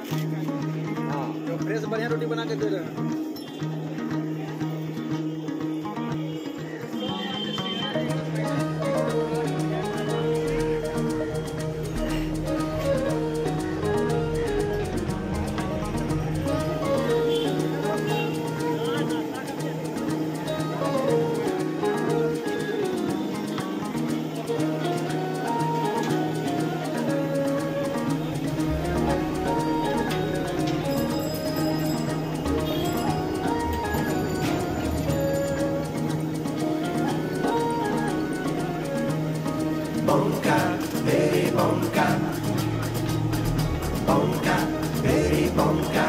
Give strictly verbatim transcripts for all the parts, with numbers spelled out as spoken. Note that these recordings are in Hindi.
हाँ, जो फ्रेश बढ़िया रोटी बना के दे रहे हैं। Bonka, very bonka. Bonka, very bonka.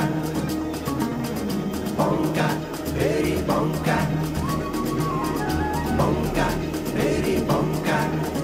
Bonka, very bonka. Bonka, very bonka.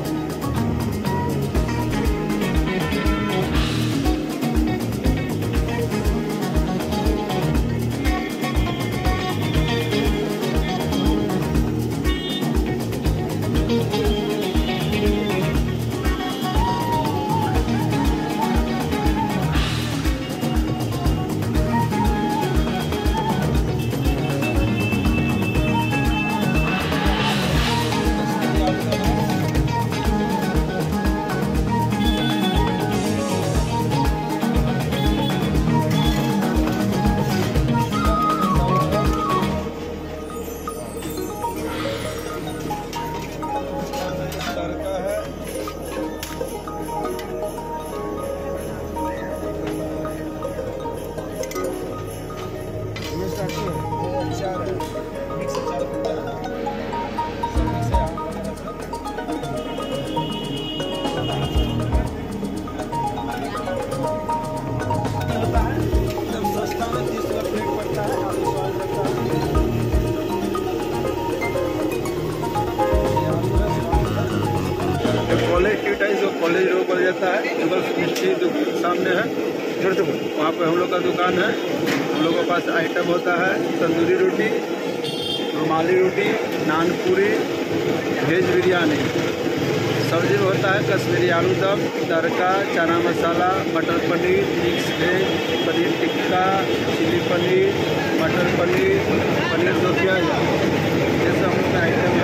College street है, जो कॉलेज रोड पर जाता है, मिर्ची सामने है, वहाँ पे हम लोग का दुकान है। हम लोग के पास आइटम होता है तंदूरी रोटी, रुमाली रोटी, नान पूरी, वेज बिरयानी। सब्जी में होता है कश्मीरी आलू दम, तड़का, chana masala, matar paneer, mix veg, paneer tikka, chilli paneer, matar paneer, paneer दो प्याज, ये सब हम लोग का आइटम है।